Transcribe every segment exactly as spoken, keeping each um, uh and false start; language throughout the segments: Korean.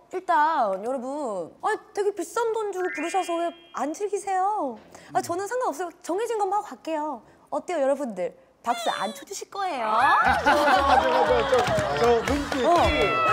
일단 여러분, 아 되게 비싼 돈 주고 부르셔서 왜 안 즐기세요? 아 저는 상관없어요. 정해진 것만 하고 갈게요. 어때요 여러분들? 박수 안 쳐주실 거예요? 맞아 맞아 맞아. 저 눈빛. 어.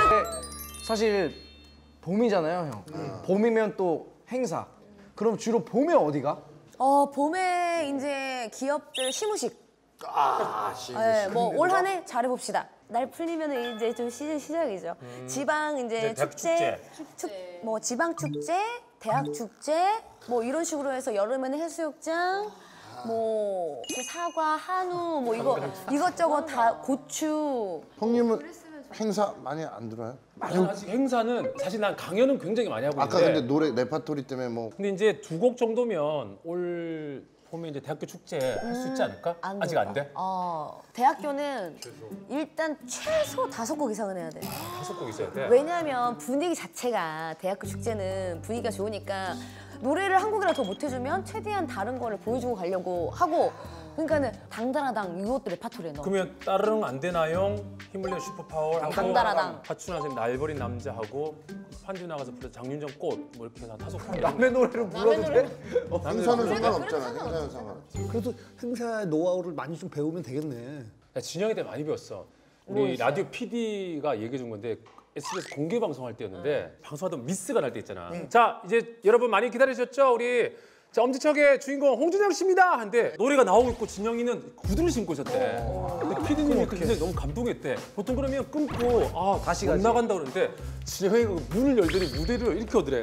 사실 봄이잖아요, 형. 음. 봄이면 또 행사. 그럼 주로 봄에 어디가? 어 봄에 이제 기업들 시무식. 아 시무식. 네, 뭐 올 한 해 잘해봅시다. 날 풀리면 이제 좀 시즌 시작이죠. 음. 지방 이제 축제, 축, 뭐 지방 축제, 대학 축제, 뭐 이런 식으로 해서 여름에는 해수욕장, 뭐 사과, 한우, 뭐 이거 이것저것 다 고추. 형님은 행사 많이 안 들어요? 나는 아직 행사는 사실 난 강연은 굉장히 많이 하고 있는데. 아까 근데 노래 레파토리 때문에 뭐. 근데 이제 두 곡 정도면 올 봄에 이제 대학교 축제 할 수 있지 않을까? 안 아직 안 돼? 어 대학교는 일단 최소 다섯 곡 이상은 해야 돼. 다섯 곡 있어야 돼. 왜냐하면 분위기 자체가 대학교 축제는 분위기가 좋으니까 노래를 한 곡이라도 더 못해주면 최대한 다른 거를 보여주고 가려고 하고. 그러니까는 당다라당 이것도 레파토리에 넣어. 그러면 따르릉 안 되나요? 힘을 내 슈퍼파워 하고 당다라당. 하춘아 쌤 날버린 남자하고 환주 나가서 부른 장윤정 꽃 뭐 이렇게 해서 다섯 곡. 남의 노래를 불러도 돼? 어, 행사는 상관없잖아. 행사는 상관없어. 그래도 행사 노하우를 많이 좀 배우면 되겠네. 야, 진영이 때 많이 배웠어. 우리 라디오 피디가 얘기해 준 건데 에스비에스 공개 방송할 때였는데 응. 방송하다 미스가 날 때 있잖아. 응. 자 이제 여러분 많이 기다리셨죠? 우리 자 엄지척의 주인공 홍준영 씨입니다. 한데 노래가 나오고 있고 진영이는 구두를 신고 있었대. 근데 피디님이 그때 너무 감동했대. 보통 그러면 끊고 아 다시 못 나간다 그러는데 진영이가 문을 열더니 무대를 이렇게 오더래.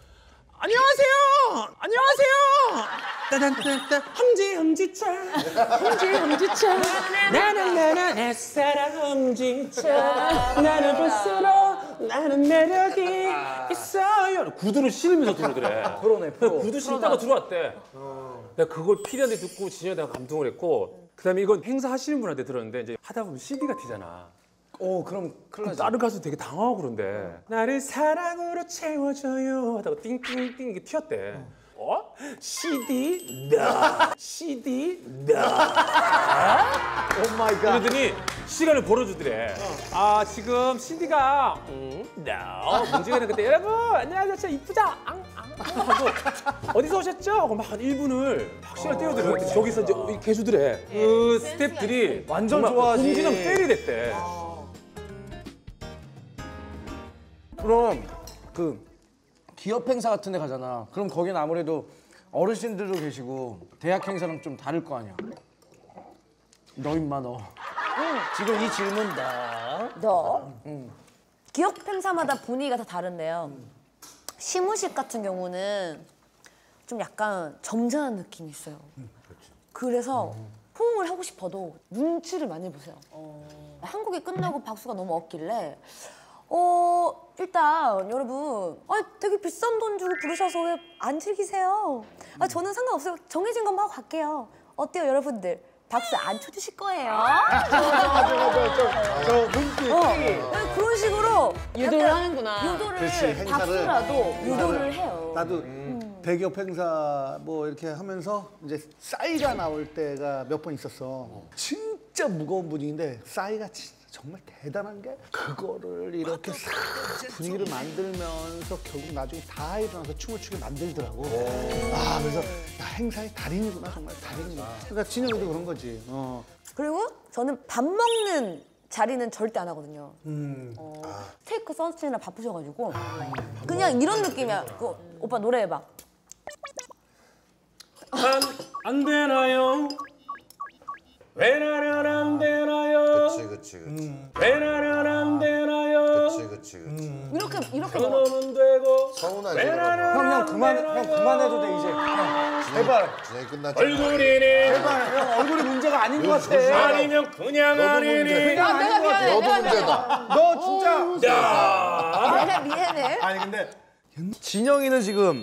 안녕하세요. 안녕하세요. 따단따단 험지 험지차 험지 험지차 나는 나는 내 사랑 험지차 나는 볼수록 나는 매력이 있어요. 구두를 신으면서 들으더래. 프로네 프로. 구두 신다가 들어왔대. 내가 그걸 피디한테 듣고 진영이 내가 감동을 했고 그다음에 이건 행사 하시는 분한테 들었는데 이제 하다 보면 씨디가 튀잖아. 오 그럼 큰일 나지. 다른 가수 되게 당황하고 그런데 나를 사랑으로 채워줘요 하다가 띵띵띵 이게 튀었대. 어? 씨디 나 씨디 나 오 마이 갓. 그러더니 시간을 벌어주더래. 아 지금 씨디가 음, 나 문제가 있는 그때 여러분 안녕하세요 진짜 이쁘다 앙, 앙 하고 어디서 오셨죠? 하고 막 한 일 분을 막 시간 떼어들어. 저기서 이제 이렇게 해주더래. 그 스태프들이 완전 좋아하지. 홍진영 팬이 됐대. 그럼 그 기업 행사 같은 데 가잖아. 그럼 거긴 아무래도 어르신들도 계시고 대학 행사랑 좀 다를 거 아니야. 너 임마 너. 응. 지금 이 질문 나. 너? 응. 기업 행사마다 분위기가 다 다른데요. 시무식 같은 경우는 좀 약간 점잖은 느낌이 있어요. 응, 그래서 호응을 하고 싶어도 눈치를 많이 보세요. 어... 한국이 끝나고 박수가 너무 없길래 어 일단 여러분, 아 되게 비싼 돈 주고 부르셔서 왜 안 즐기세요? 아 저는 상관없어요. 정해진 것만 하고 갈게요. 어때요 여러분들? 박수 안 쳐주실 거예요? 맞아 맞아 맞아. 저 눈빛. 어, 그런 식으로 유도를 하는구나. 유도를 그렇지, 박수라도 행사를. 유도를 해요. 나도 음. 대기업 행사 뭐 이렇게 하면서 이제 싸이가 나올 때가 몇 번 있었어. 진짜 무거운 분위기인데 싸이가 진짜 정말 대단한 게 그거를 이렇게 싹 분위기를 만들면서 결국 나중에 다 일어나서 춤을 추게 만들더라고. 아 그래서 야, 행사의 달인이구나 정말 달인이구나. 그러니까 진영이도 그런 거지. 어. 그리고 저는 밥 먹는 자리는 절대 안 하거든요. 음. 어, 스테이크 선스이나 바쁘셔가지고 그냥 이런 느낌이야. 그, 오빠 노래해봐. 안, 안 되나요? 왜 나는 안 되나요? 그치 그치 그치. 왜 나는 안 되나요? 그치 그치 그치. 이렇게 이렇게 먹어. 그놈은 되고 서운하지. 왜 나는 형, 형 안 그만, 되나요? 형 그만해도 돼 이제. 형, 제발. 진영이 끝났잖아. 얼굴이니 제발. 형 얼굴이 문제가 아닌 것 같아. 아니면 그냥 너도 아니니 문제. 아, 내가 미안해. 너도 내가 문제다. 너 진짜. 야 내가 미안해. 아니 근데 진영이는 지금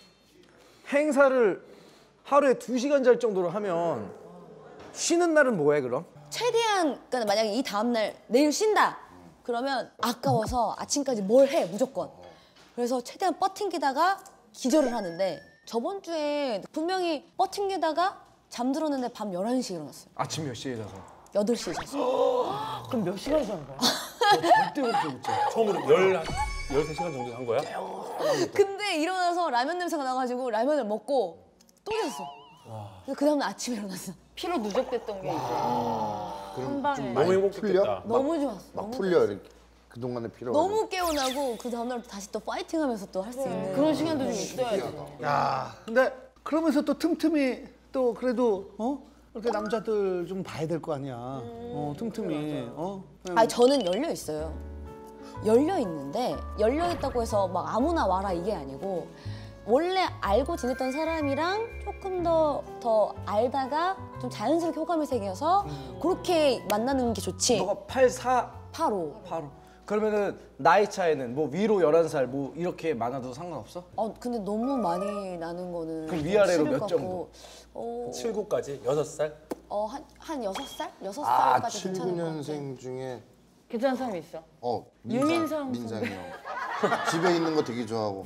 행사를 하루에 두 시간 잘 정도로 하면 쉬는 날은 뭐해 그럼? 최대한 그러니까 만약에 이 다음 날 내일 쉰다. 그러면 아까워서 아침까지 뭘 해 무조건. 그래서 최대한 버팅기다가 기절을 하는데 저번 주에 분명히 버팅기다가 잠들었는데 밤 열한 시에 일어났어요. 아침 몇 시에 자서? 여덟 시에 잤어요. 그럼 몇 시간 자는 거야? 절대 그렇게 못 자. 처음으로 열 열세 시간 정도 한 거야? 근데 일어나서 라면 냄새가 나가지고 라면을 먹고 또 잤어. 그 다음날 아침에 일어났어. 피로 누적됐던 게 이제 한 방에 너무 행복했겠다. 풀려? 너무 좋았어. 막 너무 풀려 이렇게 그동안의 피로가. 너무 개운하고 그 다음날 다시 또 파이팅하면서 또 할 수 있는. 그런 시간도 좀 있어야 돼. 야, 근데 그러면서 또 틈틈이 또 그래도 어 이렇게 남자들 좀 봐야 될 거 아니야. 어 틈틈이 어. 그냥 아니 저는 열려 있어요. 열려 있는데 열려 있다고 해서 막 아무나 와라 이게 아니고 원래 알고 지냈던 사람이랑 조금 더 더 알다가 좀 자연스럽게 호감이 생겨서 그렇게 만나는 게 좋지. 너가 팔십사, 바로. 바로. 그러면은 나이 차이는 뭐 위로 열한 살 뭐 이렇게 많아도 상관없어? 어 근데 너무 많이 나는 거는 그럼 좀 위아래로 싫을 몇 것 정도? 같고, 어, 칠구까지 여섯 살? 어한 한 여섯 살? 여섯 아, 살까지 괜찮은 것 같아. 칠구 년생 중에 괜찮은 사람이 있어. 어 민상, 유민상 민상이 형. 집에 있는 거 되게 좋아하고.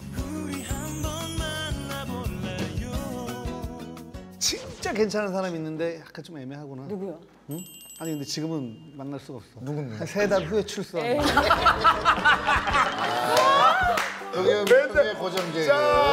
진짜 괜찮은 사람 있는데 약간 좀 애매하구나. 누구야? 응? 아니 근데 지금은 만날 수가 없어. 누군데? 한 세 달 후에 출소. 형님 형의 고정 개그.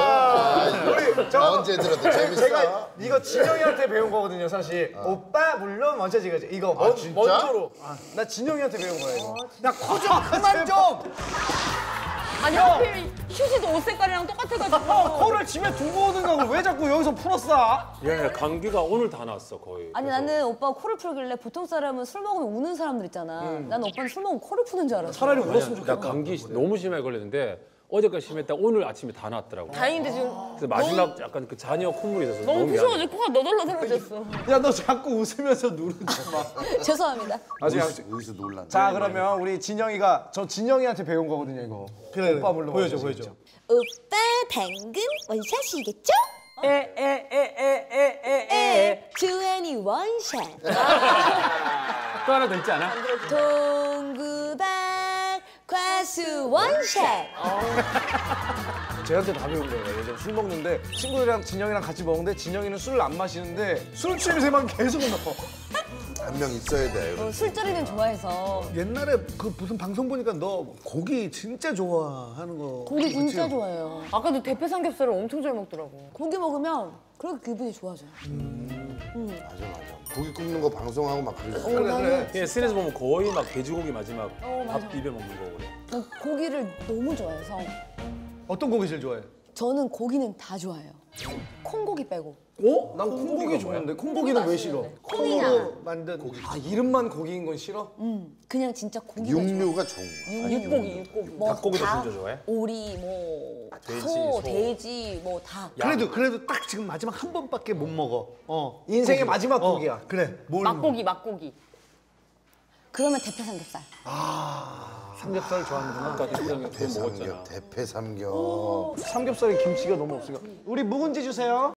언제 들어도 재밌어. 제가 이거 진영이한테 배운 거거든요, 사실. 오빠 물론 먼저 지가지. 이거 먼, 진짜? 먼저로. 나 진영이한테 배운 거야 이거. 나 코 좀 그만 좀. 아니 하필 휴지도 옷 색깔이랑 똑같아가지고. 코를 집에 두고 오든가 그걸 왜 자꾸 여기서 풀었어? 야, 감기가 오늘 다 났어 거의. 아니 그래서. 나는 오빠가 코를 풀길래 보통 사람은 술 먹으면 우는 사람들 있잖아. 나는 오빠는 술 먹으면 코를 푸는 줄 알았어. 차라리 울었으면 나 좋겠다. 감기 너무 심하게 걸렸는데 어제까지 심했다 오늘 아침에 다 났더라고. 다행인데 지금 그래서 마지막 약간 그 잔여 콧물이 있어서 너무 미안해. 부서워가지고 코가 너덜너덜해졌어. 야 너 자꾸 웃으면서 누르지 마. 죄송합니다. 아직 어디서, 어디서 놀랐네. 자 그러면 우리 진영이가 저 진영이한테 배운 거거든요 이거. 그래, 오빠 물론 보여줘, 먼저 보여줘. 지겠죠. 오빠 당근 원샷이겠죠? 에에에에에에에. 주애니 원샷. 또 하나 더 있지 않아? 동구박 과수 원샷. 쟤한테 다 배운 거예요. 예전 술 먹는데 친구들이랑 진영이랑 같이 먹는데 진영이는 술을 안 마시는데 술 취임새만 계속 넣어. 한 명 있어야 돼. 어, 술자리는 좋아해서 옛날에 그 무슨 방송 보니까 너 고기 진짜 좋아하는 거. 고기 진짜 그치? 좋아해요. 아까도 대패 삼겹살을 엄청 잘 먹더라고. 고기 먹으면 그렇게 기분이 좋아져요. 맞아 맞아. 고기 굽는 거 방송하고 막 그랬어. 어, 나는 예, 씬에서 보면 거의 막 돼지고기 마지막 어, 맞아. 밥 비벼 먹는 거 그래. 난 고기를 너무 좋아해서 어떤 고기 제일 좋아해? 저는 고기는 다 좋아해요. 콩고기 빼고. 어? 난 콩고기 좋아하는데 콩고기는 왜 싫어? 콩이야. 콩으로 만든 아 이름만 고기인 건 싫어? 음, 그냥 진짜 고기가 좋아요. 육류가 좋은 거. 육고기, 육고기. 뭐 닭고기도 다, 진짜 좋아해? 오리, 뭐 돼지, 소, 소. 돼지, 뭐 다. 그래도 그래도 딱 지금 마지막 한 번밖에 못 먹어. 어. 인생의 고기. 마지막 어, 고기야. 그래. 뭘 막고기, 막고기. 그러면 대패 삼겹살. 삼겹살 좋아하는구나. 아까 대표형이 그거 먹었잖아. 대삼겹, 대패 삼겹. 삼겹살에 김치가 너무 없으니까 우리 묵은지 주세요.